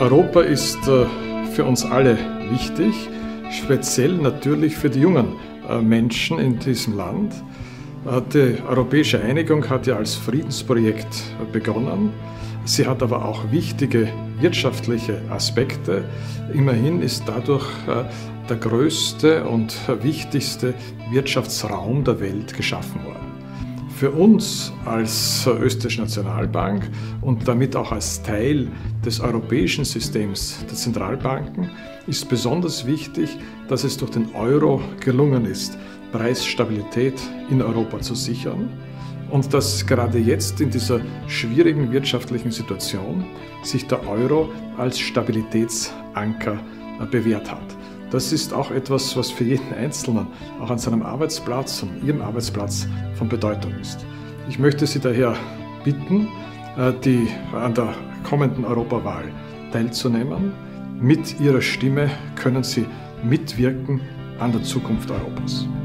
Europa ist für uns alle wichtig, speziell natürlich für die jungen Menschen in diesem Land. Die europäische Einigung hat ja als Friedensprojekt begonnen. Sie hat aber auch wichtige wirtschaftliche Aspekte. Immerhin ist dadurch der größte und wichtigste Wirtschaftsraum der Welt geschaffen worden. Für uns als Österreichische Nationalbank und damit auch als Teil des europäischen Systems der Zentralbanken ist besonders wichtig, dass es durch den Euro gelungen ist, Preisstabilität in Europa zu sichern und dass gerade jetzt in dieser schwierigen wirtschaftlichen Situation sich der Euro als Stabilitätsanker bewährt hat. Das ist auch etwas, was für jeden Einzelnen auch an seinem Arbeitsplatz, an Ihrem Arbeitsplatz von Bedeutung ist. Ich möchte Sie daher bitten, an der kommenden Europawahl teilzunehmen. Mit Ihrer Stimme können Sie mitwirken an der Zukunft Europas.